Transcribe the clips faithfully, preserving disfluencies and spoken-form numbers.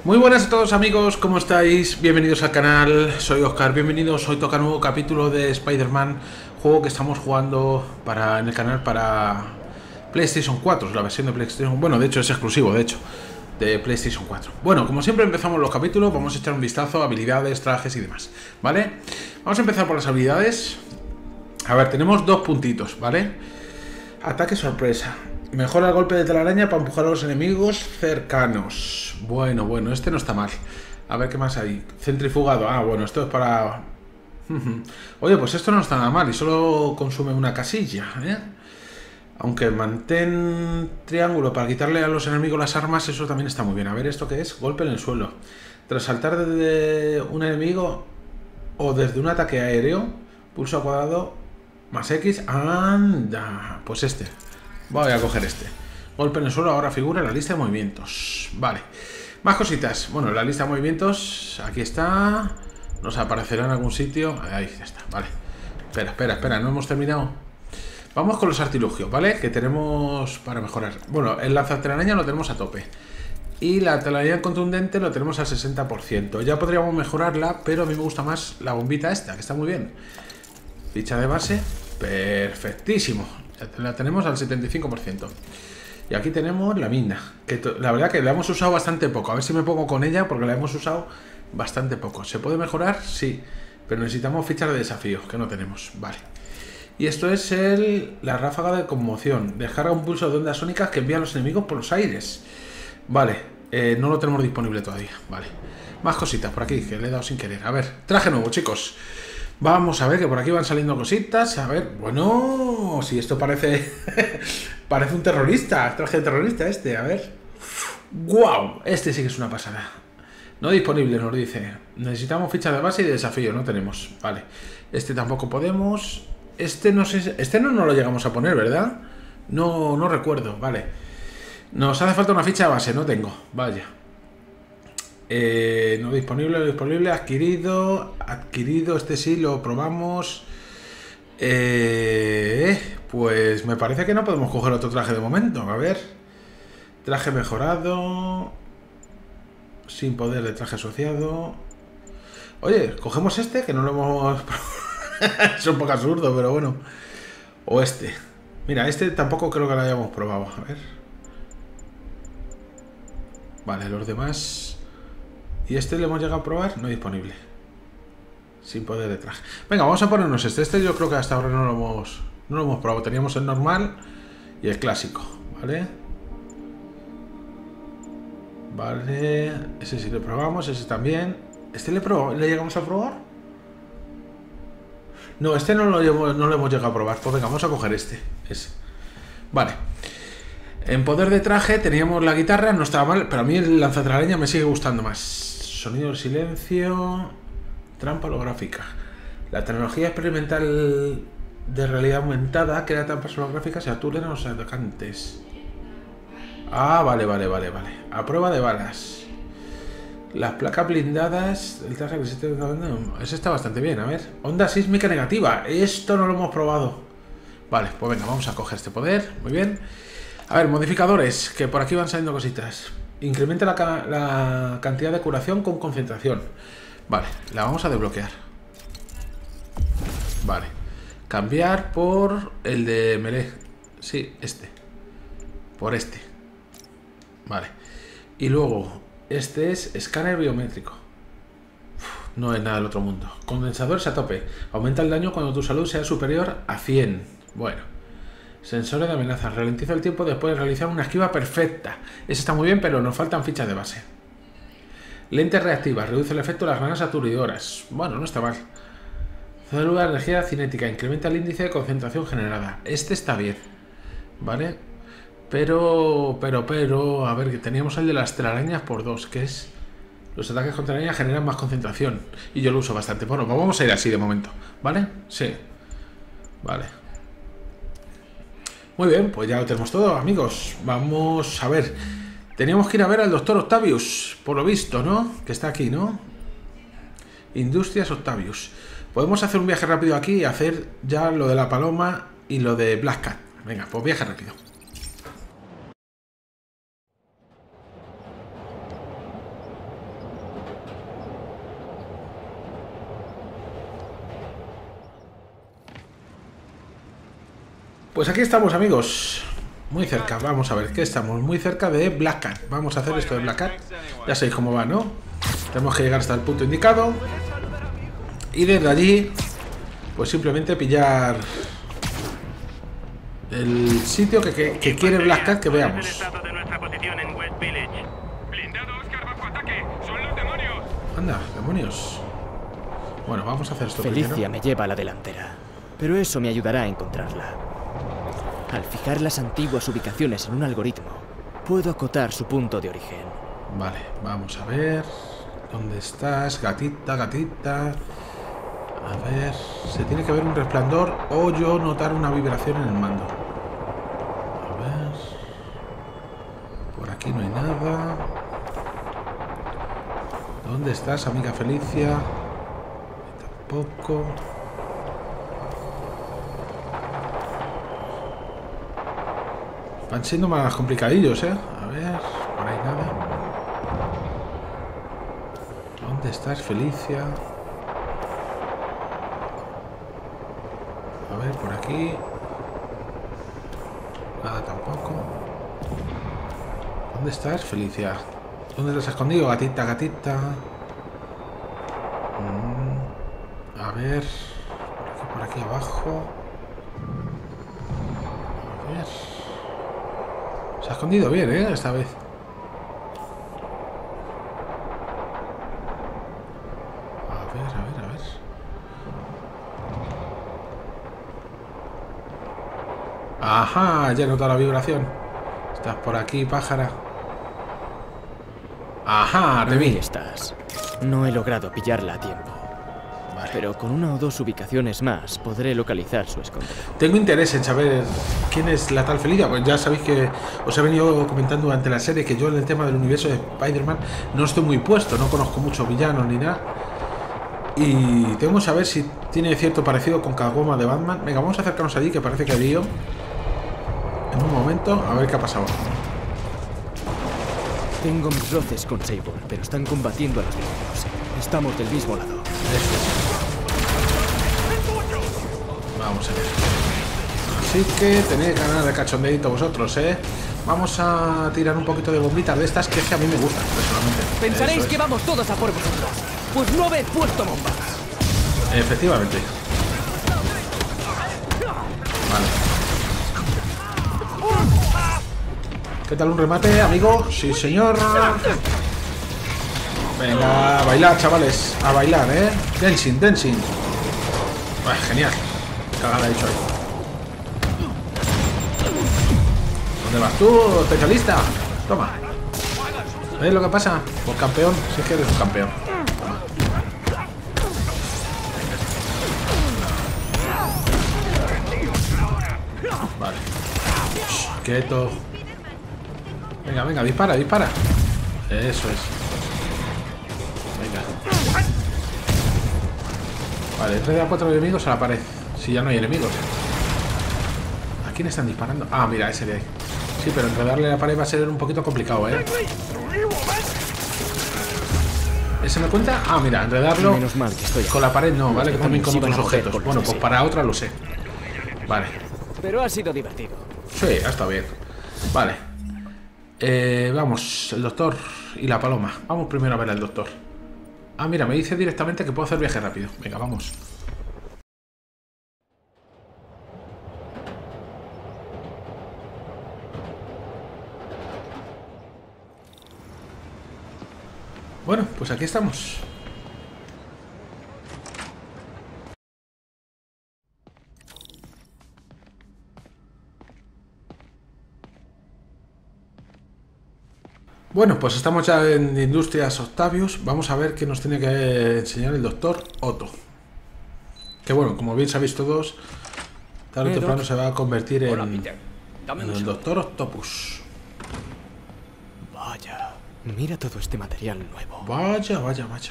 Muy buenas a todos amigos, ¿cómo estáis? Bienvenidos al canal, soy Oscar, bienvenidos. Hoy toca nuevo capítulo de Spider-Man, juego que estamos jugando para, en el canal para PlayStation cuatro, la versión de PlayStation. Bueno, de hecho es exclusivo, de hecho, de PlayStation cuatro. Bueno, como siempre empezamos los capítulos, vamos a echar un vistazo a habilidades, trajes y demás, ¿vale? Vamos a empezar por las habilidades. A ver, tenemos dos puntitos, ¿vale? Ataque sorpresa. Mejora el golpe de telaraña para empujar a los enemigos cercanos. Bueno, bueno, este no está mal. A ver qué más hay. Centrifugado. Ah, bueno, esto es para... Oye, pues esto no está nada mal y solo consume una casilla, ¿eh? Aunque mantén triángulo para quitarle a los enemigos las armas, eso también está muy bien. A ver, ¿esto qué es? Golpe en el suelo. Tras saltar desde un enemigo o desde un ataque aéreo, pulso cuadrado más X. Anda, pues este. Voy a coger este. Golpe en el suelo ahora figura en la lista de movimientos. Vale. Más cositas. Bueno, la lista de movimientos. Aquí está. Nos aparecerá en algún sitio. Ahí ya está. Vale. Espera, espera, espera. No hemos terminado. Vamos con los artilugios, ¿vale? Que tenemos para mejorar. Bueno, el lanzatelaraña lo tenemos a tope. Y la telaraña contundente lo tenemos al sesenta por ciento. Ya podríamos mejorarla, pero a mí me gusta más la bombita esta, que está muy bien. Ficha de base. Perfectísimo. La tenemos al setenta y cinco por ciento. Y aquí tenemos la mina, que la verdad que la hemos usado bastante poco. A ver si me pongo con ella porque la hemos usado bastante poco. ¿Se puede mejorar? Sí, pero necesitamos fichas de desafío, que no tenemos. Vale. Y esto es el, la ráfaga de conmoción. Descarga un pulso de ondas sónicas que envía a los enemigos por los aires. Vale, eh, no lo tenemos disponible todavía. Vale. Más cositas por aquí que le he dado sin querer. A ver, traje nuevo, chicos. Vamos a ver, que por aquí van saliendo cositas. A ver, bueno, si esto parece parece un terrorista, traje de terrorista este, a ver. ¡Guau! Este sí que es una pasada. No disponible, nos dice. Necesitamos ficha de base y de desafío, no tenemos. Vale, este tampoco podemos. Este no sé, este no nos lo llegamos a poner, ¿verdad? No, no recuerdo, vale. Nos hace falta una ficha de base, no tengo, vaya. Eh, no disponible, no disponible, adquirido, adquirido, este sí lo probamos. Eh, pues me parece que no podemos coger otro traje de momento. A ver, traje mejorado, sin poder de traje asociado. Oye, cogemos este que no lo hemos... Es un poco absurdo, pero bueno. O este. Mira, este tampoco creo que lo hayamos probado. A ver. Vale, los demás... ¿Y este le hemos llegado a probar? No disponible. Sin poder de traje. Venga, vamos a ponernos este. Este yo creo que hasta ahora no lo hemos, no lo hemos probado. Teníamos el normal y el clásico. ¿Vale? Vale. Ese sí lo probamos. Ese también. ¿Este le, probó, le llegamos a probar? No, este no lo, no lo hemos llegado a probar. Pues venga, vamos a coger este. Ese. Vale. En poder de traje teníamos la guitarra. No estaba mal. Pero a mí el lanzatelaraña me sigue gustando más. Sonido del silencio, trampa holográfica. La tecnología experimental de realidad aumentada crea trampas holográficas y aturan a los atacantes. Ah, vale, vale, vale, vale. A prueba de balas. Las placas blindadas. El traje que se está... Ese está bastante bien, a ver. Onda sísmica negativa. Esto no lo hemos probado. Vale, pues venga, vamos a coger este poder. Muy bien. A ver, modificadores, que por aquí van saliendo cositas. Incrementa la, ca la cantidad de curación con concentración. Vale, la vamos a desbloquear. Vale. Cambiar por el de melee. Sí, este. Por este. Vale. Y luego, este es escáner biométrico. Uf, no es nada del otro mundo. Condensadores a tope. Aumenta el daño cuando tu salud sea superior a cien. Bueno. Sensores de amenazas. Ralentiza el tiempo después de realizar una esquiva perfecta. Ese está muy bien, pero nos faltan fichas de base. Lentes reactivas. Reduce el efecto de las granadas aturdidoras. Bueno, no está mal. Célula de energía cinética. Incrementa el índice de concentración generada. Este está bien. ¿Vale? Pero, pero, pero... A ver, que teníamos el de las telarañas por dos, que es... Los ataques contra arañas generan más concentración. Y yo lo uso bastante. Bueno, pues vamos a ir así de momento. ¿Vale? Sí. Vale. Muy bien, pues ya lo tenemos todo, amigos. Vamos a ver. Teníamos que ir a ver al doctor Octavius, por lo visto, ¿no? Que está aquí, ¿no? Industrias Octavius. Podemos hacer un viaje rápido aquí y hacer ya lo de la paloma y lo de Black Cat. Venga, pues viaje rápido. Pues aquí estamos, amigos. Muy cerca, vamos a ver, ¿qué estamos? Muy cerca de Black Cat. Vamos a hacer esto de Black Cat. Ya sabéis cómo va, ¿no? Tenemos que llegar hasta el punto indicado. Y desde allí, pues simplemente pillar el sitio que, que, que quiere Black Cat que veamos. Anda, demonios. Bueno, vamos a hacer esto Felicia primero. me lleva a la delantera, pero eso me ayudará a encontrarla. Al fijar las antiguas ubicaciones en un algoritmo, puedo acotar su punto de origen. Vale, vamos a ver. ¿Dónde estás? Gatita, gatita. A ver, se tiene que ver un resplandor o yo notar una vibración en el mando. A ver. Por aquí no hay nada. ¿Dónde estás, amiga Felicia? Tampoco. Van siendo más complicadillos, ¿eh? A ver, por ahí nada. ¿Dónde estás, Felicia? A ver, por aquí. Nada tampoco. ¿Dónde estás, Felicia? ¿Dónde te has escondido, gatita, gatita? Mm, a ver. Por aquí, por aquí abajo. A ver. Se ha escondido bien, ¿eh? Esta vez. A ver, a ver, a ver. Ajá, ya he notado la vibración. Estás por aquí, pájara. Ajá, te vi. Ahí estás. No he logrado pillarla a tiempo. Vale. Pero con una o dos ubicaciones más podré localizar su escondite. Tengo interés en saber quién es la tal Felicia. Pues ya sabéis que os he venido comentando durante la serie que yo en el tema del universo de Spider-Man no estoy muy puesto. No conozco muchos villanos ni nada. Y tengo que saber si tiene cierto parecido con Catwoman de Batman. Venga, vamos a acercarnos allí, que parece que hay lío. En un momento, a ver qué ha pasado. Tengo mis roces con Sable, pero están combatiendo a los demonios. Estamos del mismo lado. Eso es. Vamos a ver. Así que tenéis ganas de cachondeito vosotros, ¿eh? Vamos a tirar un poquito de bombitas de estas que es que a mí me gustan, personalmente. Pensaréis Eso que es. vamos todos a por vosotros. Pues no habéis puesto bombas. Efectivamente. Vale. ¿Qué tal un remate, amigo? Sí, señor. Venga, a bailar, chavales. A bailar, ¿eh? Dancing, dancing. Bah, genial. Cagada he hecho ahí. ¿Dónde vas tú, especialista? Toma. ¿Ves lo que pasa? Por campeón, si es que eres un campeón. Toma. Vale. Shh, quieto. Venga, venga, dispara, dispara. Eso es. Venga. Vale, tres de a cuatro enemigos a la pared. Si ya no hay enemigos. ¿A quién están disparando? Ah, mira, ese de ahí. Sí, pero enredarle la pared va a ser un poquito complicado, ¿eh? ¿Ese me cuenta? Ah, mira, enredarlo Menos mal que estoy aquí. con la pared no, ¿vale? Que también con Iban a otros mover objetos. con los Bueno, que pues sí. para otra lo sé. Vale. Pero ha sido divertido. Sí, ha estado bien. Vale. Eh, vamos, el doctor y la paloma. Vamos primero a ver al doctor. Ah, mira, me dice directamente que puedo hacer viaje rápido. Venga, vamos. Bueno, pues aquí estamos. Bueno, pues estamos ya en Industrias Octavius. Vamos a ver qué nos tiene que enseñar el doctor Otto. Que bueno, como bien sabéis todos, tarde o Eh, temprano Doc. se va a convertir en, Hola, Peter. Dame en un el segundo. doctor Octopus. Vaya, mira todo este material nuevo. Vaya, vaya, vaya.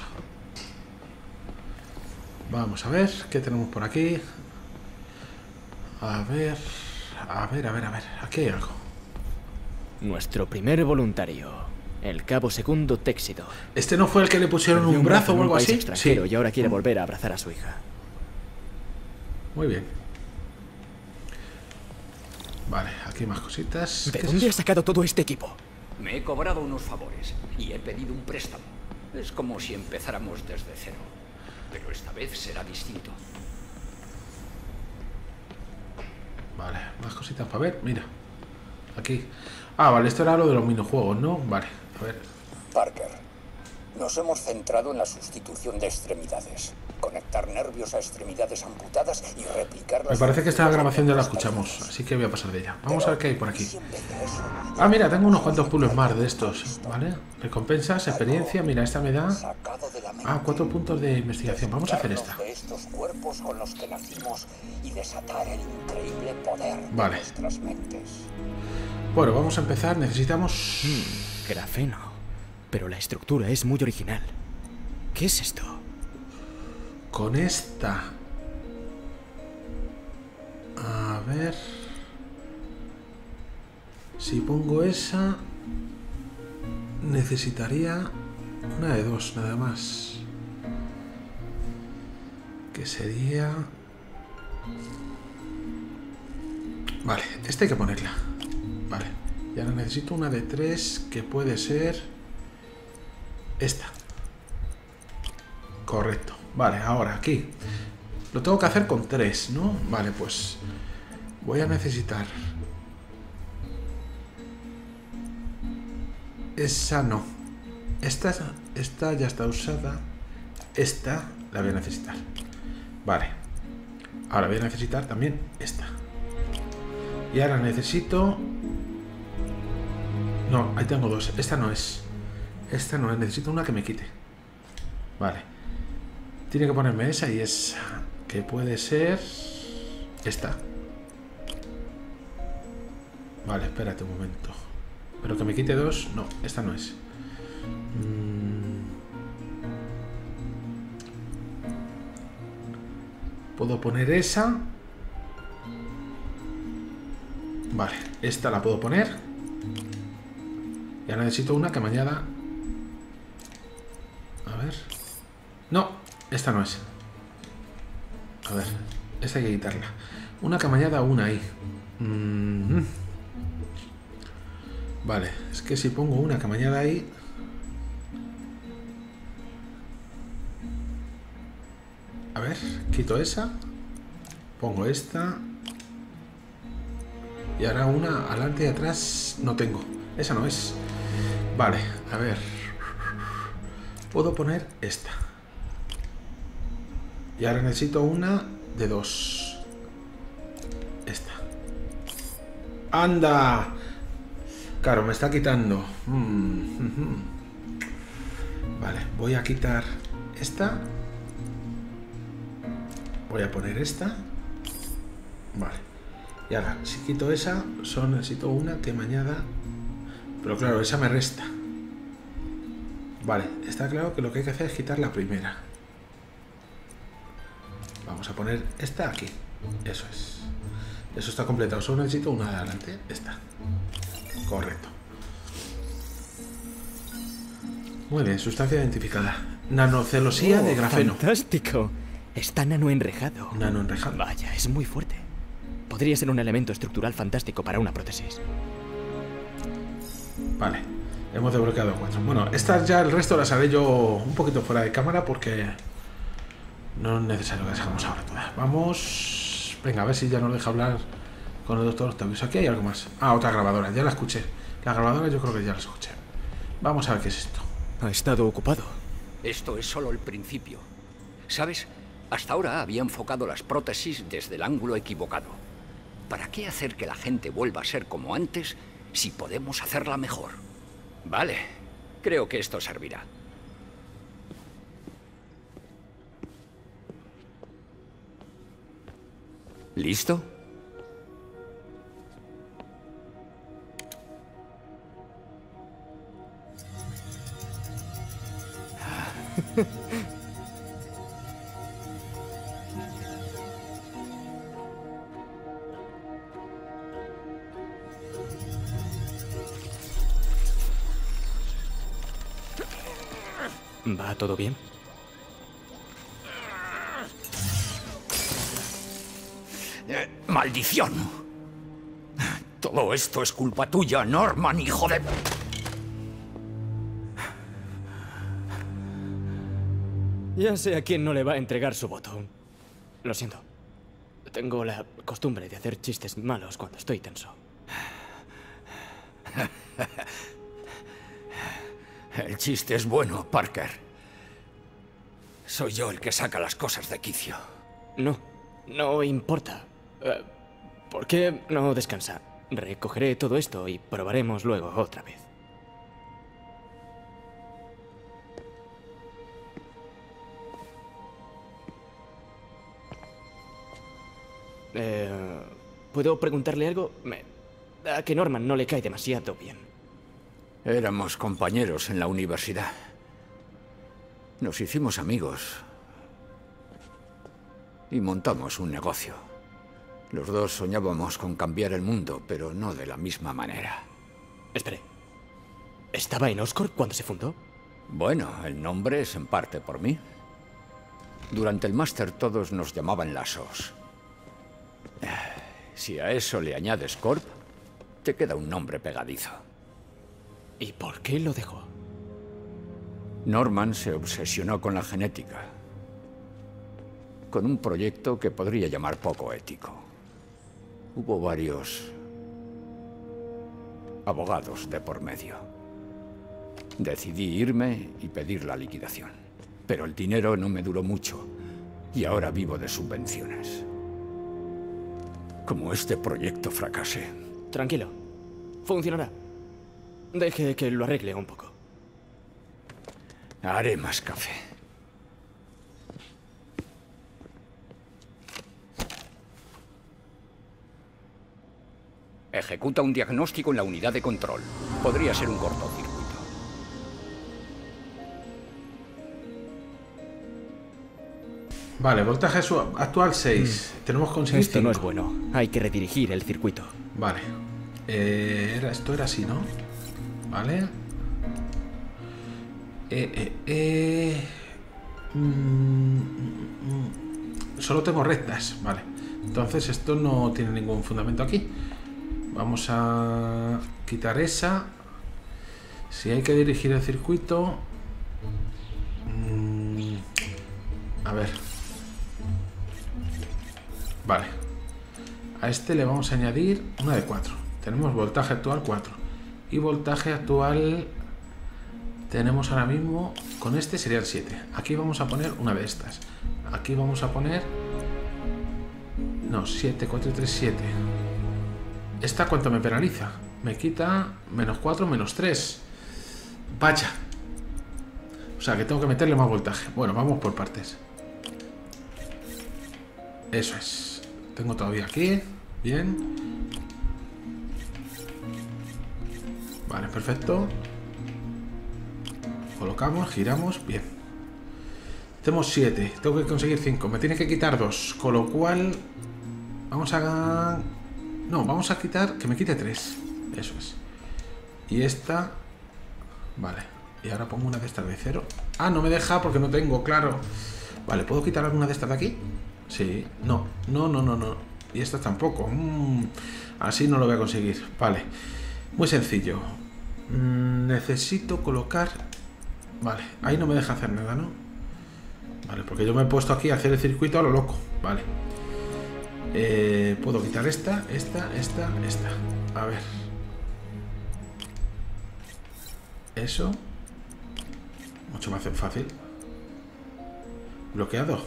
Vamos a ver qué tenemos por aquí. A ver, a ver, a ver, a ver. Aquí hay algo. Nuestro primer voluntario, el cabo segundo Téxido. ¿Este no fue el que le pusieron un brazo o algo así? Extranjero y ahora quiere volver a abrazar a su hija. Muy bien. Vale, aquí más cositas. ¿De dónde has sacado todo este equipo? Me he cobrado unos favores y he pedido un préstamo. Es como si empezáramos desde cero. Pero esta vez será distinto. Vale, más cositas para ver. Mira, aquí. Ah, vale, esto era lo de los minijuegos, ¿no? Vale, a ver. Parker, nos hemos centrado en la sustitución de extremidades. Conectar nervios a extremidades amputadas y replicarlas. Me parece que esta grabación ya la escuchamos, así que voy a pasar de ella. Vamos a ver qué hay por aquí. Ah, mira, tengo unos cuantos puzzles más de estos, ¿vale? Recompensas, experiencia, mira, esta me da... Ah, cuatro puntos de investigación. Vamos a hacer esta. De estos cuerpos con los que nacimos y desatar el increíble poder de Vale. nuestras mentes. Bueno, vamos a empezar. Necesitamos... Mm, grafeno. Pero la estructura es muy original. ¿Qué es esto? Con esta... A ver... Si pongo esa... Necesitaría una de dos, nada más. Que sería... Vale, esta hay que ponerla. Vale. Y ahora necesito una de tres, que puede ser... Esta. Correcto. Vale, ahora aquí. Lo tengo que hacer con tres, ¿no? Vale, pues... Voy a necesitar... Esa no. Esta, esta ya está usada. Esta la voy a necesitar. Vale. Ahora voy a necesitar también esta. Y ahora necesito... No, ahí tengo dos. Esta no es. Esta no es. Necesito una que me quite. Vale. Tiene que ponerme esa y esa. Que puede ser... Esta. Vale, espérate un momento. Pero que me quite dos... No, esta no es. Mm. Puedo poner esa. Vale, esta la puedo poner. Ya necesito una que me añada... A ver... No, esta no es. A ver, esta hay que quitarla. Una que me añada una ahí. Mm-hmm. Vale, es que si pongo una que me añada ahí... A ver, quito esa. Pongo esta. Y ahora una adelante y atrás no tengo. Esa no es. Vale, a ver. Puedo poner esta. Y ahora necesito una de dos. Esta. ¡Anda! Claro, me está quitando. Mm-hmm. Vale, voy a quitar esta. Voy a poner esta. Vale. Y ahora, si quito esa, solo necesito una que me añada. Pero claro, esa me resta. Vale, está claro que lo que hay que hacer es quitar la primera. Vamos a poner esta aquí. Eso es. Eso está completado. Solo necesito una de adelante. Esta. Correcto. Muy bien, sustancia identificada. Nanocelosía oh, de grafeno. ¡Fantástico! Está nanoenrejado. Nanoenrejado. Vaya, es muy fuerte. Podría ser un elemento estructural fantástico para una prótesis. Vale, hemos desbloqueado cuatro. Bueno, estas ya el resto las haré yo un poquito fuera de cámara porque no es necesario que las hagamos ahora todas. Vamos... Venga, a ver si ya nos deja hablar con el doctor Octavius. Aquí hay algo más. Ah, otra grabadora, ya la escuché. La grabadora yo creo que ya la escuché. Vamos a ver qué es esto. Ha estado ocupado. Esto es solo el principio. ¿Sabes? Hasta ahora había enfocado las prótesis desde el ángulo equivocado. ¿Para qué hacer que la gente vuelva a ser como antes si podemos hacerla mejor? Vale, creo que esto servirá. ¿Listo? ¿Va todo bien? Eh, ¡Maldición! Todo esto es culpa tuya, Norman, hijo de... Ya sé a quién no le va a entregar su voto. Lo siento. Tengo la costumbre de hacer chistes malos cuando estoy tenso. El chiste es bueno, Parker. Soy yo el que saca las cosas de quicio. No, no importa. Eh, ¿Por qué no descansa? Recogeré todo esto y probaremos luego otra vez. Eh, ¿Puedo preguntarle algo? Me... A que Norman no le cae demasiado bien. Éramos compañeros en la universidad. Nos hicimos amigos. Y montamos un negocio. Los dos soñábamos con cambiar el mundo, pero no de la misma manera. Espere. ¿Estaba en Oscorp cuando se fundó? Bueno, el nombre es en parte por mí. Durante el máster todos nos llamaban las O S. Si a eso le añades Corp, te queda un nombre pegadizo. ¿Y por qué lo dejó? Norman se obsesionó con la genética. Con un proyecto que podría llamar poco ético. Hubo varios abogados de por medio. Decidí irme y pedir la liquidación. Pero el dinero no me duró mucho y ahora vivo de subvenciones. Como este proyecto fracase. Tranquilo. Funcionará. Deje que lo arregle un poco. Haré más café. Ejecuta un diagnóstico en la unidad de control. Podría ser un cortocircuito. Vale, voltaje actual seis. Mm. Tenemos que conseguir Esto cinco. No es bueno. Hay que redirigir el circuito. Vale. Eh, era, esto era así, ¿no? Vale. Eh, eh, eh. Mm, mm, solo tengo rectas. Vale. Entonces esto no tiene ningún fundamento aquí. Vamos a quitar esa. Si hay que dirigir el circuito... Mm, a ver. Vale. A este le vamos a añadir una de cuatro. Tenemos voltaje actual cuatro. Y voltaje actual... Tenemos ahora mismo... Con este serían siete. Aquí vamos a poner una de estas. Aquí vamos a poner... No, siete, cuatro, tres, siete. ¿Esta cuánto me penaliza? Me quita menos cuatro, menos tres. Vaya. O sea que tengo que meterle más voltaje. Bueno, vamos por partes. Eso es. Tengo todavía aquí. Bien. Vale, perfecto. Colocamos, giramos. Bien. Tenemos siete. Tengo que conseguir cinco. Me tiene que quitar dos. Con lo cual... Vamos a... No, vamos a quitar... Que me quite tres. Eso es. Y esta... Vale. Y ahora pongo una de estas de cero. Ah, no me deja porque no tengo, claro. Vale, ¿puedo quitar alguna de estas de aquí? Sí. No, no, no, no, no. Y esta tampoco. Mm, así no lo voy a conseguir. Vale. Muy sencillo. Mm, necesito colocar... Vale, ahí no me deja hacer nada, ¿no? Vale, porque yo me he puesto aquí a hacer el circuito a lo loco. Vale. Eh, puedo quitar esta, esta, esta, esta. A ver. Eso. Mucho más fácil. Bloqueado.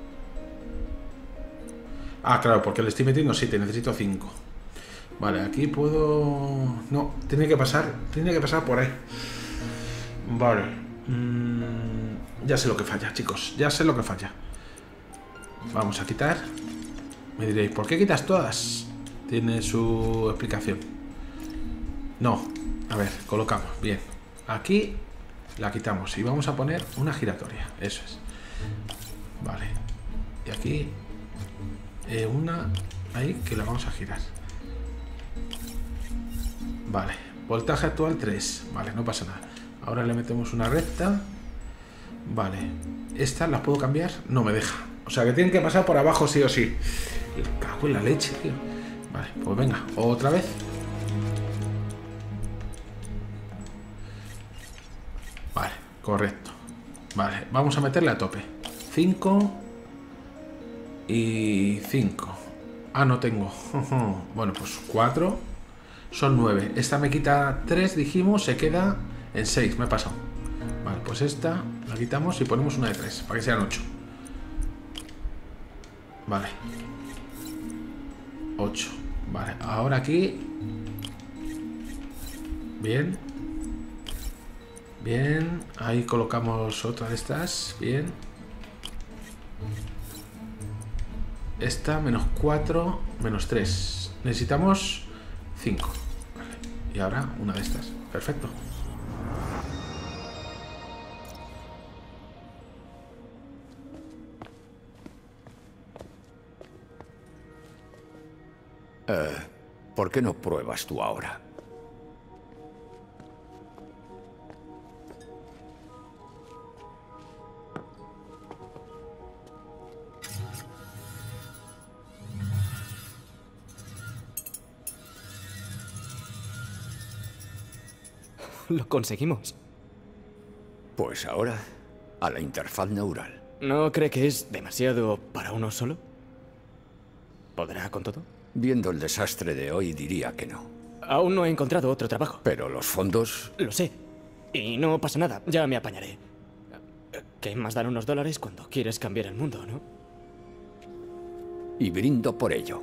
Ah, claro, porque le estoy metiendo siete, necesito cinco. Vale, aquí puedo... No, tiene que pasar, tiene que pasar por ahí. Vale. Mm, ya sé lo que falla, chicos. Ya sé lo que falla. Vamos a quitar. Me diréis, ¿por qué quitas todas? Tiene su explicación. No. A ver, colocamos. Bien. Aquí la quitamos y vamos a poner una giratoria. Eso es. Vale. Y aquí eh, una ahí que la vamos a girar. Vale. Voltaje actual tres. Vale, no pasa nada. Ahora le metemos una recta. Vale. ¿Estas las puedo cambiar? No me deja. O sea que tienen que pasar por abajo sí o sí. Me cago en la leche, tío. Vale, pues venga, otra vez. Vale, correcto. Vale, vamos a meterle a tope. cinco y cinco. Ah, no tengo. Bueno, pues cuatro. Son nueve. Esta me quita tres, dijimos. Se queda en seis. Me he pasado. Vale, pues esta la quitamos y ponemos una de tres. Para que sean ocho. Vale. ocho. Vale, ahora aquí. Bien. Bien. Ahí colocamos otra de estas. Bien. Esta, menos cuatro, menos tres. Necesitamos cinco. Vale. Y ahora una de estas. Perfecto. Eh, ¿por qué no pruebas tú ahora? Lo conseguimos. Pues ahora, a la interfaz neural. ¿No cree que es demasiado para uno solo? ¿Podrá con todo? Viendo el desastre de hoy, diría que no. Aún no he encontrado otro trabajo. Pero los fondos... Lo sé. Y no pasa nada, ya me apañaré. ¿Qué más dan unos dólares cuando quieres cambiar el mundo, no? Y brindo por ello.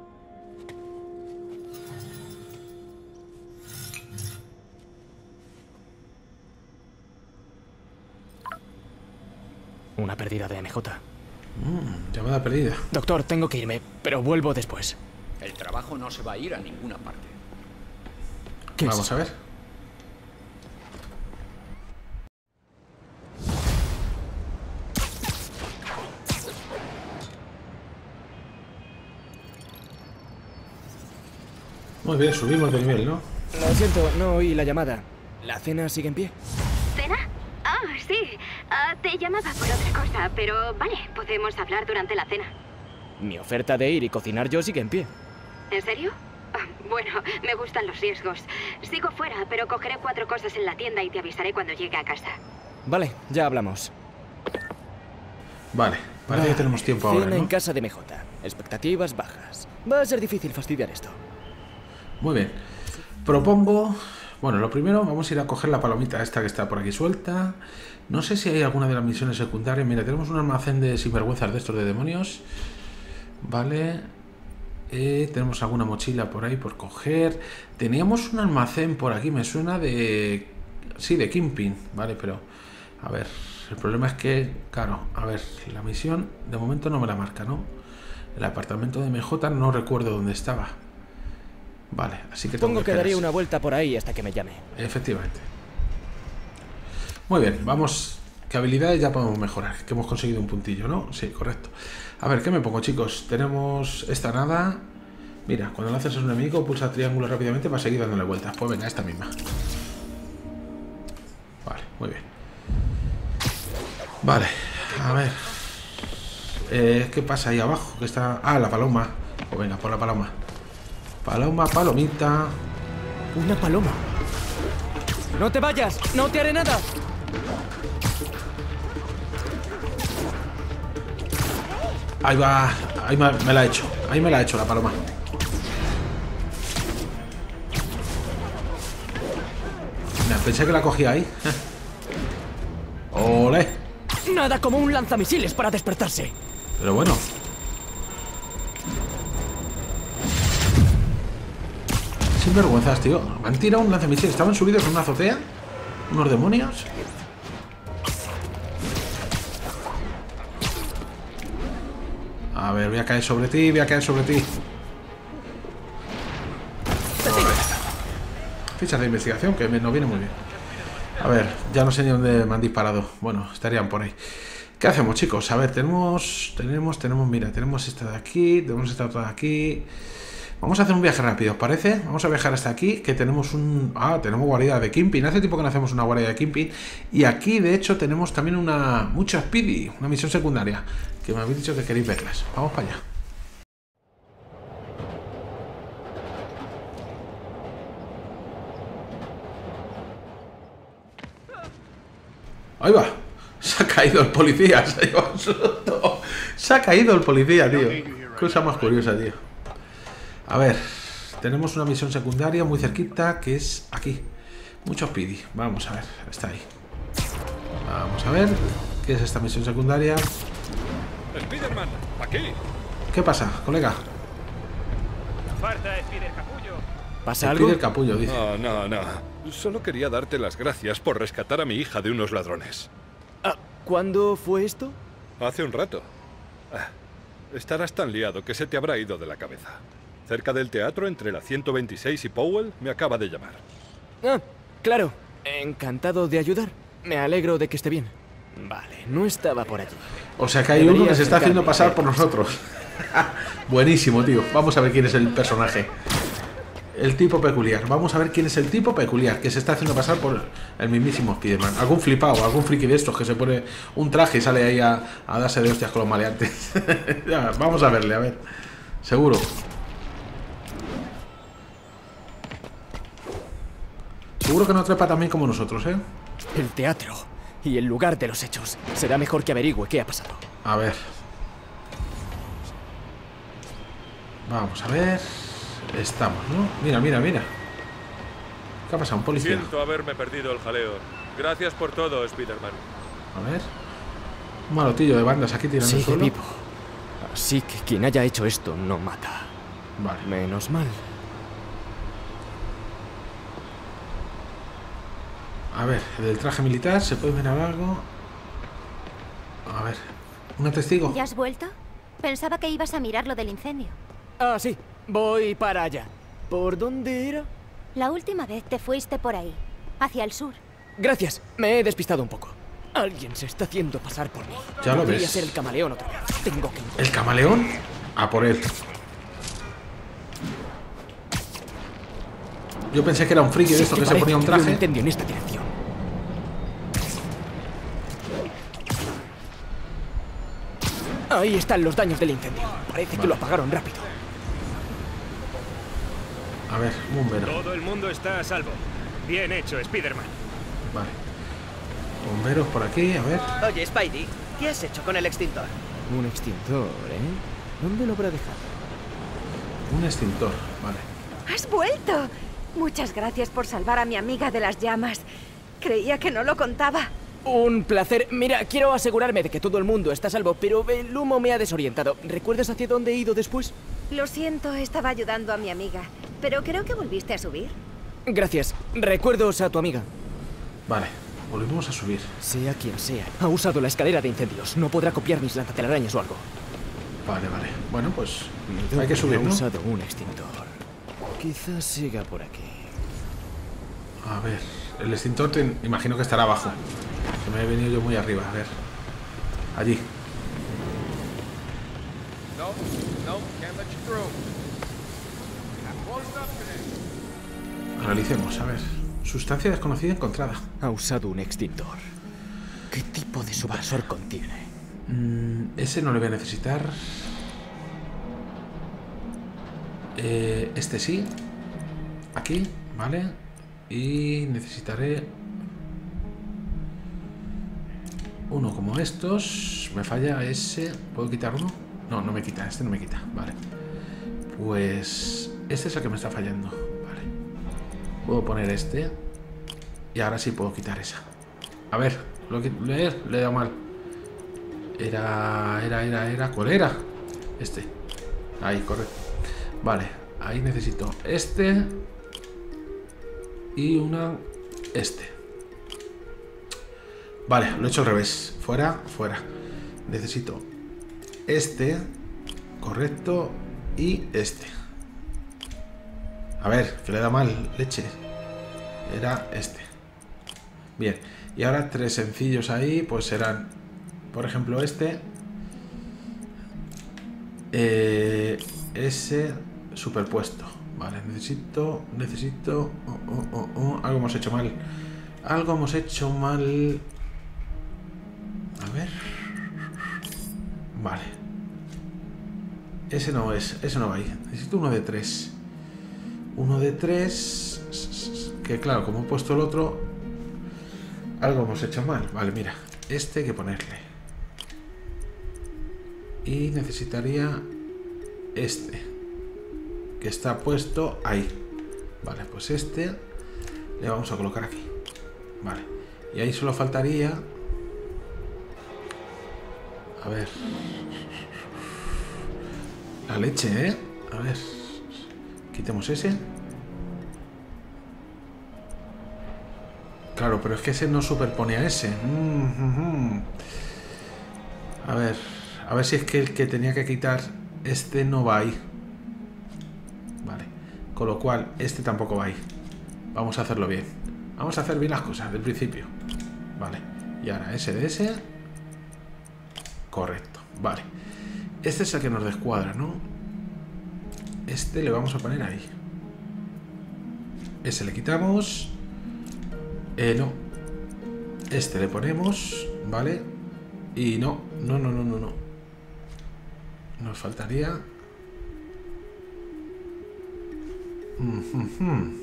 Una pérdida de M J. Mm, llamada perdida. Doctor, tengo que irme, pero vuelvo después. El trabajo no se va a ir a ninguna parte. ¿Qué Vamos es? a ver. Muy bien, subimos de nivel, ¿no? Lo siento, no oí la llamada. ¿La cena sigue en pie? ¿Cena? Ah, sí. Ah, te llamaba por otra cosa, pero vale, podemos hablar durante la cena. Mi oferta de ir y cocinar yo sigue en pie. ¿En serio? Ah, bueno, me gustan los riesgos. Sigo fuera, pero cogeré cuatro cosas en la tienda y te avisaré cuando llegue a casa. Vale, ya hablamos. Vale, parece que tenemos tiempo ahora, Cena ¿no? en casa de M J. Expectativas bajas. Va a ser difícil fastidiar esto. Muy bien. Propongo... Bueno, lo primero, vamos a ir a coger la palomita esta que está por aquí suelta. No sé si hay alguna de las misiones secundarias. Mira, tenemos un almacén de sinvergüenzas de estos de demonios. Vale. Eh, tenemos alguna mochila por ahí por coger. Teníamos un almacén por aquí, me suena de... Sí, de Kingpin. Vale, pero... A ver, el problema es que... Claro, a ver, la misión de momento no me la marca, ¿no? El apartamento de M J no recuerdo dónde estaba. Vale, así que tengo Supongo que que esperar. daría una vuelta por ahí hasta que me llame. Efectivamente. Muy bien, vamos. ¿Qué habilidades ya podemos mejorar? Que hemos conseguido un puntillo, ¿no? Sí, correcto. A ver, ¿qué me pongo, chicos? Tenemos esta nada. Mira, cuando lanzas a un enemigo, pulsa triángulo rápidamente para seguir dándole vueltas. Pues venga, esta misma. Vale, muy bien. Vale, a ver. Eh, ¿Qué pasa ahí abajo? Que está... Ah, la paloma. Pues venga, por la paloma. Paloma, palomita. Una paloma. ¡No te vayas! ¡No te haré nada! Ahí va. Ahí me, me la ha hecho. Ahí me la ha hecho la paloma. Mira, pensé que la cogía ahí. ¡Ole! Nada como un lanzamisiles para despertarse. Pero bueno. Sin vergüenzas, tío. Me han tirado un lanzamisiles. Estaban subidos en una azotea. Unos demonios. A ver, voy a caer sobre ti. Voy a caer sobre ti. Fichas de investigación que me, nos viene muy bien. A ver, ya no sé ni dónde me han disparado. Bueno, estarían por ahí. ¿Qué hacemos, chicos? A ver, tenemos... Tenemos, tenemos, mira, tenemos esta de aquí. Tenemos esta otra de aquí. Vamos a hacer un viaje rápido, ¿os parece? Vamos a viajar hasta aquí, que tenemos un... Ah, tenemos guarida de Kingpin. Hace tiempo que no hacemos una guarida de Kingpin. Y aquí, de hecho, tenemos también una... Mucha Speedy, una misión secundaria. Que me habéis dicho que queréis verlas. Vamos para allá. Ahí va. Se ha caído el policía. Se ha, llevado un susto. Se ha caído el policía, tío. Cosa más curiosa, tío. A ver. Tenemos una misión secundaria muy cerquita, que es aquí. Mucho speedy. Vamos a ver. Está ahí. Vamos a ver. ¿Qué es esta misión secundaria? Spiderman, aquí. ¿Qué pasa, colega? Falta Spider Capullo. ¿Pasa El algo? Spider Capullo, dice. No, no, no. Solo quería darte las gracias por rescatar a mi hija de unos ladrones. Ah, ¿cuándo fue esto? Hace un rato. Ah, estarás tan liado que se te habrá ido de la cabeza. Cerca del teatro, entre la ciento veintiséis y Powell, me acaba de llamar. Ah, claro. Encantado de ayudar. Me alegro de que esté bien. Vale, no estaba por allí. O sea que hay Debería uno que se está haciendo acercarme, pasar por nosotros. Buenísimo, tío. Vamos a ver quién es el personaje. El tipo peculiar. Vamos a ver quién es el tipo peculiar que se está haciendo pasar por el mismísimo Spiderman. Algún flipado, algún friki de estos que se pone un traje y sale ahí a, a darse de hostias con los maleantes. Ya, vamos a verle, a ver. Seguro. Seguro que no trepa también como nosotros, ¿eh? El teatro y el lugar de los hechos. Será mejor que averigüe qué ha pasado. A ver. Vamos a ver. Estamos, ¿no? Mira, mira, mira. ¿Qué ha pasado? Un policía. Siento haberme perdido el jaleo. Gracias por todo, Spiderman. A ver. Un malotillo de bandas aquí tirando el Sigue suelo. vivo. Así que quien haya hecho esto no mata. Vale. Menos mal. A ver, del traje militar, ¿se puede ver algo? A ver. ¿Una testigo? ¿Ya has vuelto? Pensaba que ibas a mirar lo del incendio. Ah, sí. Voy para allá. ¿Por dónde era? La última vez te fuiste por ahí, hacia el sur. Gracias. Me he despistado un poco. Alguien se está haciendo pasar por mí. Ya lo Podría ves. ser el camaleón otra vez. Tengo que... ¿El camaleón? A por él. Yo pensé que era un friki de Sí, esto ¿te que se parece ponía un que hay traje. incendio en esta dirección? Ahí están los daños del incendio. Parece que lo apagaron rápido. A ver, un bombero. Todo el mundo está a salvo. Bien hecho, Spiderman. Vale. Bomberos por aquí, a ver. Oye, Spidey, ¿qué has hecho con el extintor? Un extintor, ¿eh? ¿Dónde lo habrá dejado? Un extintor, vale. ¡Has vuelto! Muchas gracias por salvar a mi amiga de las llamas. Creía que no lo contaba. Un placer. Mira, quiero asegurarme de que todo el mundo está a salvo, pero el humo me ha desorientado. ¿Recuerdas hacia dónde he ido después? Lo siento, estaba ayudando a mi amiga. Pero creo que volviste a subir. Gracias. Recuerdos a tu amiga. Vale, volvemos a subir. Sea quien sea, ha usado la escalera de incendios. No podrá copiar mis lanzatelarañas o algo. Vale, vale. Bueno, pues Mi hay que subir, ha ¿no? usado un extintor. Quizás siga por aquí. A ver, el extintor te, imagino que estará abajo. Que me he venido yo muy arriba, a ver. Allí. No, no, can't let you through. Analicemos, a ver. Sustancia desconocida encontrada. Ha usado un extintor. ¿Qué tipo de supresor contiene? Mm, ese no le voy a necesitar. Eh, este sí. Aquí, vale. Y necesitaré uno como estos. Me falla ese. ¿Puedo quitar uno? No, no me quita. Este no me quita. Vale. Pues este es el que me está fallando. Vale. Puedo poner este. Y ahora sí puedo quitar esa. A ver, lo que le, le he dado mal. Era, era, era, era. ¿Cuál era? Este. Ahí, correcto. Vale, ahí necesito este. Y una. Este. Vale, lo he hecho al revés. Fuera, fuera. Necesito este. Correcto. Y este. A ver, que le da mal, leche. Era este. Bien. Y ahora tres sencillos ahí, pues serán, por ejemplo, este. Eh, ese superpuesto. Vale, necesito, necesito... Oh, oh, oh, oh, algo hemos hecho mal. Algo hemos hecho mal. A ver. Vale. Ese no es, ese no va ahí. Necesito uno de tres. Uno de tres. Que claro, como he puesto el otro... Algo hemos hecho mal. Vale, mira. Este hay que ponerle. Y necesitaría este. Que está puesto ahí. Vale, pues este le vamos a colocar aquí. Vale. Y ahí solo faltaría... A ver... La leche, ¿eh? A ver... Quitemos ese. Claro, pero es que ese no superpone a ese. Mm-hmm. A ver... A ver si es que el que tenía que quitar este no va ahí. Vale. Con lo cual, este tampoco va ahí. Vamos a hacerlo bien. Vamos a hacer bien las cosas del principio. Vale. Y ahora ese de ese. Correcto. Vale. Este es el que nos descuadra, ¿no? Este le vamos a poner ahí. Ese le quitamos. Eh, no. Este le ponemos. Vale. Y no. No, no, no, no, no. Nos faltaría... Mm-hmm.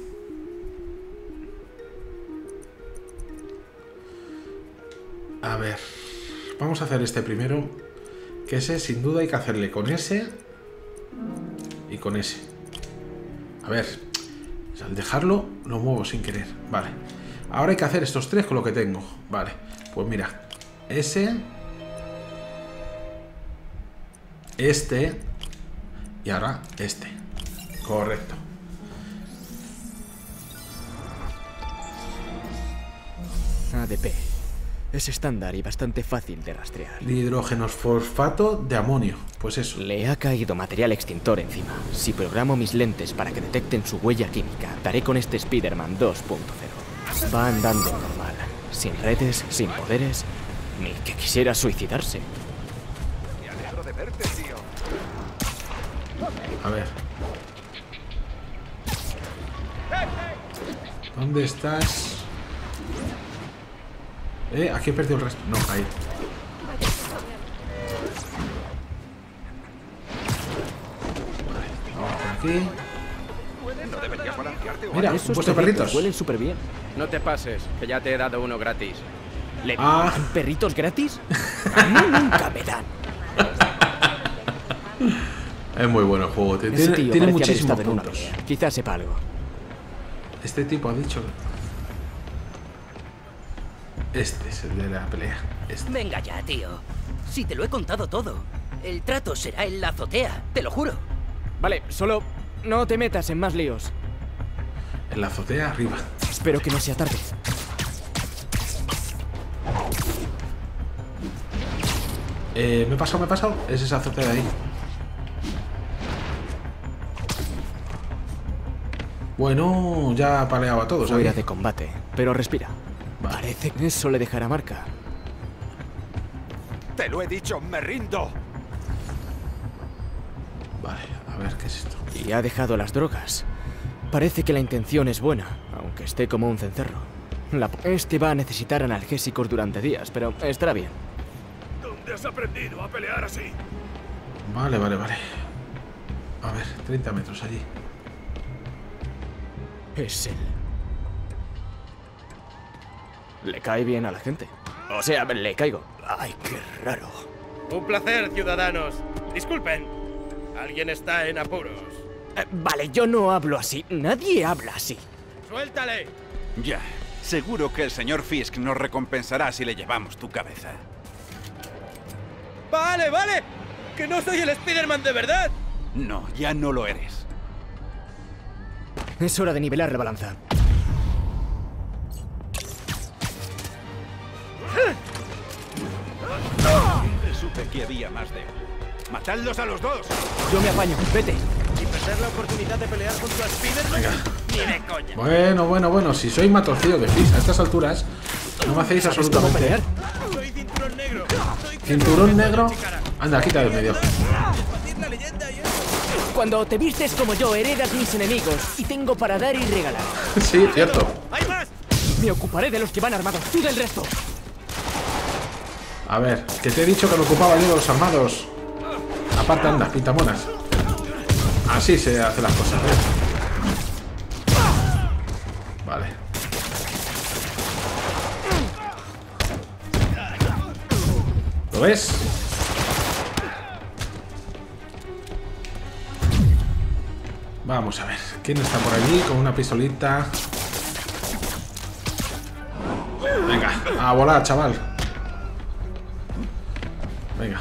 A ver, vamos a hacer este primero, que ese sin duda hay que hacerle con ese y con ese. A ver, al dejarlo lo muevo sin querer. Vale, ahora hay que hacer estos tres con lo que tengo. Vale, pues mira, ese, este y ahora este. Correcto. A D P. Es estándar y bastante fácil de rastrear. Hidrógeno fosfato de amonio. Pues eso. Le ha caído material extintor encima. Si programo mis lentes para que detecten su huella química, daré con este Spider-Man dos punto cero. Va andando normal. Sin redes, sin poderes, ni que quisiera suicidarse. Me alegro de verte, tío. A ver. ¿Dónde estás? Eh, aquí he perdido el resto. No, ahí. Vale, vamos por aquí. No deberías balancearte o Mira, algo. han puesto perritos. Huelen súper bien. No te pases, que ya te he dado uno gratis. ¿Le Ah. dan perritos gratis? A mí nunca me dan. Es muy bueno el juego. Ese Tiene, tío tiene parece haber muchísimos estado en una puntos. pelea. Quizás sepa algo. Este tipo ha dicho... Este es el de la pelea. Este. Venga ya, tío. Si te lo he contado todo. El trato será en la azotea, te lo juro. Vale, solo no te metas en más líos. En la azotea arriba. Espero que no sea tarde. Eh, ¿me he pasado? ¿Me he pasado? Es esa azotea de ahí. Bueno, ya ha paleado a todos. Fuera aquí. de combate, pero respira. Vale. Parece que eso le dejará marca. Te lo he dicho, me rindo. Vale, a ver qué es esto. Y ha dejado las drogas. Parece que la intención es buena, aunque esté como un cencerro. La... Este va a necesitar analgésicos durante días, pero estará bien. ¿Dónde has aprendido a pelear así? Vale, vale, vale. A ver, treinta metros allí. Es él. Le cae bien a la gente. O sea, le caigo. Ay, qué raro. Un placer, ciudadanos. Disculpen. Alguien está en apuros. Eh, vale, yo no hablo así. Nadie habla así. ¡Suéltale! Ya, seguro que el señor Fisk nos recompensará si le llevamos tu cabeza. ¡Vale, vale! ¡Que no soy el Spider-Man de verdad! No, ya no lo eres. Es hora de nivelar la balanza. Siempre supe que había más de uno. ¡Matadlos a los dos! Yo me apaño. Vete. ¿Y perder la oportunidad de pelear junto a Spider-Man? Ni de coña. Bueno, bueno, bueno. Si soy matorcillo de Fizz a estas alturas, no me hacéis ¿Sabes cómo absolutamente. pelear? Soy cinturón negro. Soy Cinturón negro. Anda, quita del medio. Expandir la leyenda y eso. Cuando te vistes como yo, heredas mis enemigos. Y tengo para dar y regalar. Sí, cierto. ¡Hay más! Me ocuparé de los que van armados. Tú del resto. A ver, que te he dicho que me ocupaba yo de los armados. Aparte, anda, pintamonas. Así se hacen las cosas, ¿ves? Vale. ¿Lo ves? Vamos a ver. ¿Quién está por allí con una pistolita? Venga, a volar, chaval. Venga.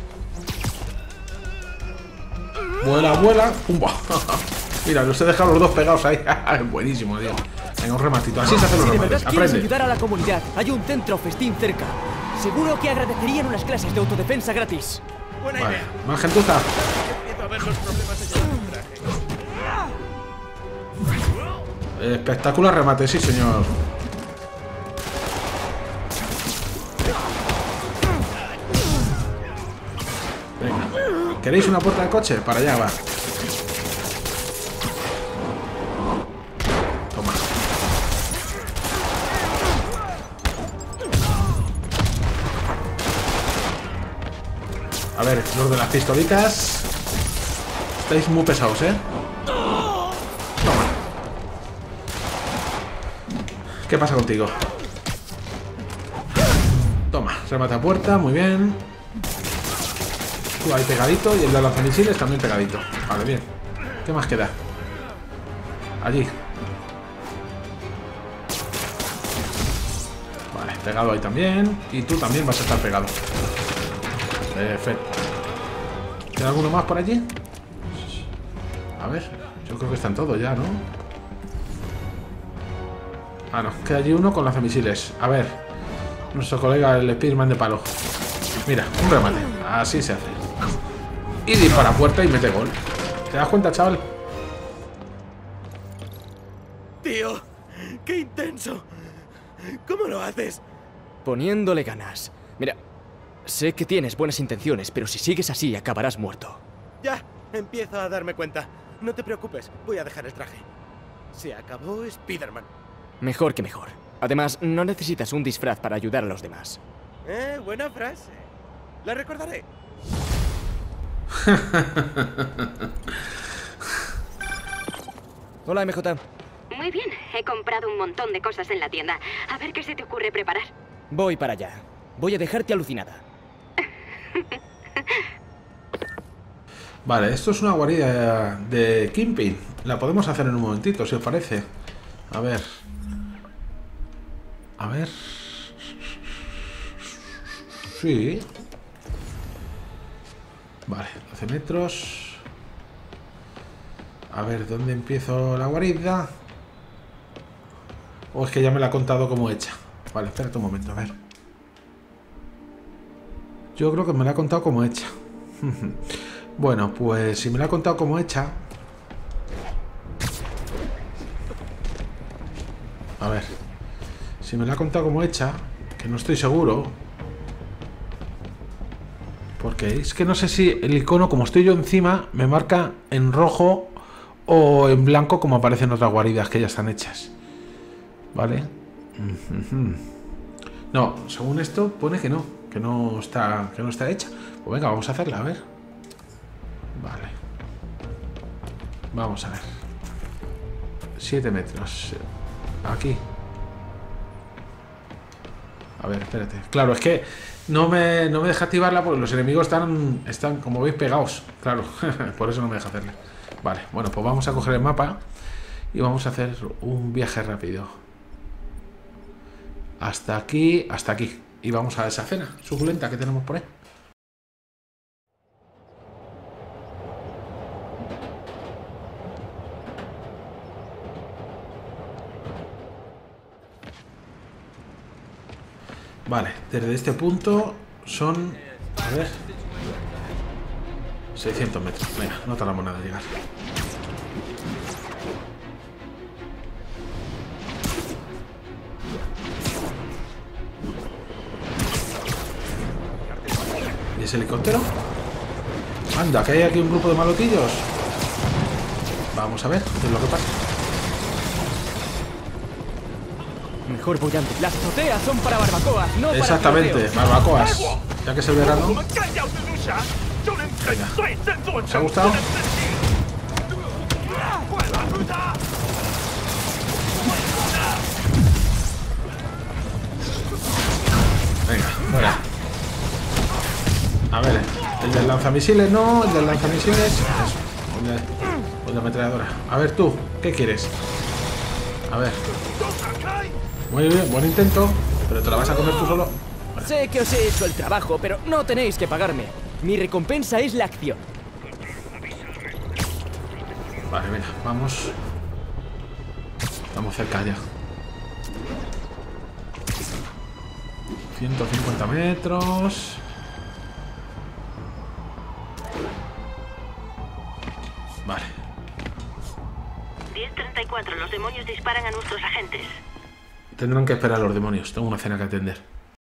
Vuela, vuela. ¡Pumba! Mira, los he dejado los dos pegados ahí. Buenísimo, tío. Venga, un rematito. Así se hace los Si de remates. verdad quieres Aprende. ayudar a la comunidad, hay un centro festín cerca. Seguro que agradecerían unas clases de autodefensa gratis. Buena Vale, idea. más gentuza. Empiezo a ver los problemas de llevar un traje. Espectacular remate, sí, señor. Venga. ¿Queréis una puerta de coche? Para allá va. Toma. A ver, los de las pistolitas. Estáis muy pesados, ¿eh? Toma. ¿Qué pasa contigo? Toma, remata puerta, muy bien. Tú ahí pegadito y el de lanzamisiles también pegadito. Vale, bien. ¿Qué más queda? Allí. Vale, pegado ahí también. Y tú también vas a estar pegado. Perfecto. ¿Queda alguno más por allí? A ver, yo creo que están todos ya, ¿no? Ah, no, queda allí uno con lanzamisiles. A ver, nuestro colega el Spearman de palo. Mira, un remate. Así se hace. Y dispara a puerta y mete gol. ¿Te das cuenta, chaval? Tío, qué intenso. ¿Cómo lo haces? Poniéndole ganas. Mira, sé que tienes buenas intenciones, pero si sigues así acabarás muerto. Ya, empiezo a darme cuenta. No te preocupes, voy a dejar el traje. Se acabó Spider-Man. Mejor que mejor. Además, no necesitas un disfraz para ayudar a los demás. Eh, buena frase. La recordaré. Hola, M J. Muy bien, he comprado un montón de cosas en la tienda. A ver qué se te ocurre preparar. Voy para allá. Voy a dejarte alucinada. Vale, esto es una guarida de Kingpin. La podemos hacer en un momentito, si os parece. A ver. A ver. Sí. Vale, doce metros. A ver, ¿dónde empiezo la guarida? O es que ya me la ha contado como hecha. Vale, espérate un momento, a ver. Yo creo que me la ha contado como hecha. Bueno, pues si me la ha contado como hecha... A ver. Si me la ha contado como hecha, que no estoy seguro... Porque es que no sé si el icono, como estoy yo encima, me marca en rojo o en blanco como aparecen otras guaridas que ya están hechas. ¿Vale? No, según esto pone que no, que no está, que no está hecha. Pues venga, vamos a hacerla, a ver. Vale. Vamos a ver. siete metros. Aquí. A ver, espérate. Claro, es que no me, no me deja activarla porque los enemigos están, están, como veis, pegados. Claro, por eso no me deja hacerla. Vale, bueno, pues vamos a coger el mapa y vamos a hacer un viaje rápido. Hasta aquí, hasta aquí. Y vamos a esa cena suculenta que tenemos por ahí. Vale, desde este punto son... A ver... seiscientos metros. Venga, no tardamos nada en llegar. ¿Y ese helicóptero? Anda, que hay aquí un grupo de malotillos. Vamos a ver qué es lo que pasa. Mejor voy antes. Las azoteas son para barbacoas, no exactamente, para tiroteos. barbacoas. Ya que es el verano. Venga. ¿Os ha gustado? Venga, fuera. lanzamisiles no, el del lanzamisiles. Eso. El de, el de ametralladora. A ver tú, ¿qué quieres? A ver. Muy bien, buen intento. Pero te la vas a comer tú solo. Vale. Sé que os he hecho el trabajo, pero no tenéis que pagarme. Mi recompensa es la acción. Vale, venga, vamos. Estamos cerca ya. ciento cincuenta metros. Vale. diez treinta y cuatro, los demonios disparan a nuestros agentes. Tendrán que esperar a los demonios. Tengo una cena que atender.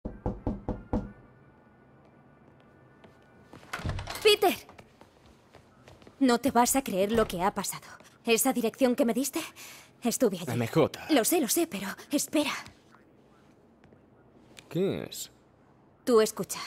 ¡Peter! No te vas a creer lo que ha pasado. ¿Esa dirección que me diste? Estuve allí. M J. Lo sé, lo sé, pero espera. ¿Qué es? Tú escucha.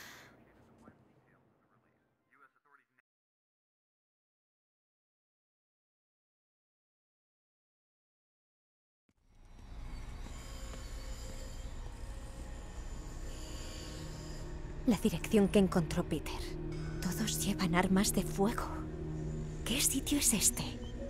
La dirección que encontró Peter. Todos llevan armas de fuego. ¿Qué sitio es este?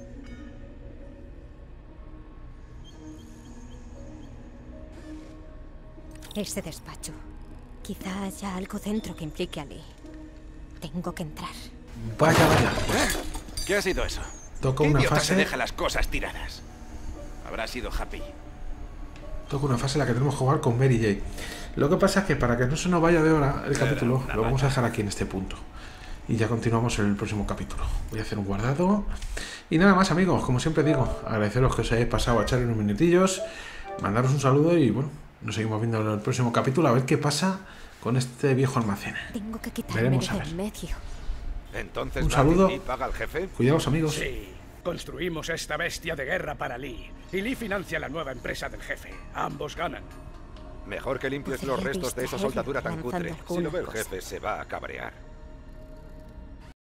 Ese despacho. Quizá haya algo dentro que implique a Lee. Tengo que entrar. Vaya, vaya. ¿Qué ha sido eso? Toca ¿Qué una idiota fase. se deja las cosas tiradas? Habrá sido Happy. Toca una fase en la que tenemos que jugar con Mary Jane. Lo que pasa es que para que no se nos vaya de hora el capítulo, lo vamos a dejar aquí en este punto. Y ya continuamos en el próximo capítulo. Voy a hacer un guardado. Y nada más, amigos, como siempre digo, agradeceros que os hayáis pasado a echarle unos minutillos, mandaros un saludo y bueno, nos seguimos viendo en el próximo capítulo a ver qué pasa con este viejo almacén. Tengo que quitarme Veremos a del ver. medio. Entonces, Un saludo. ¿Lee paga al jefe? Cuidaos, amigos. Sí, construimos esta bestia de guerra para Lee. Y Lee financia la nueva empresa del jefe. Ambos ganan. Mejor que limpies Podría los restos de esa distraerle soldadura tan lanzando cutre. Si lo ve el alguna cosa. jefe, se va a cabrear.